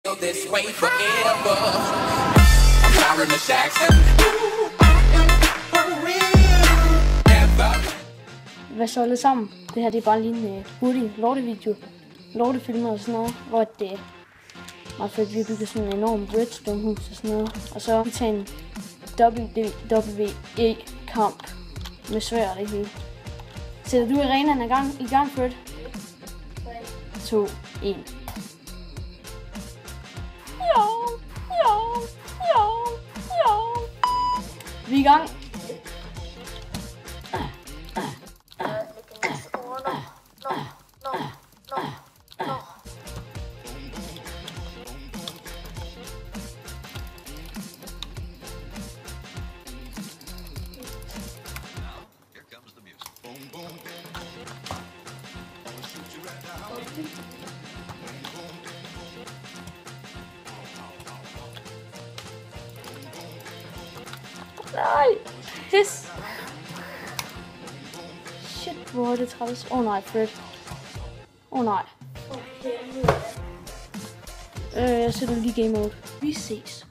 this way forever. I'm Tyron Jackson. Hvad så alle sammen? Det her det er bare lige en hurtig lortevideo. Lortefilmer og sådan noget, hvor det meget fedt, vi har bygget sådan en enorm redstone-hus og sådan noget. Og så vi tager en WWE-kamp med svær og det hele. Sætter du arenaen i gang, Fred? 2, 1. Vi er i gang. Nej, pis. Shit, hvor er det træls. Nej, Fred. Nej. Jeg sætter lige game mode. Vi ses.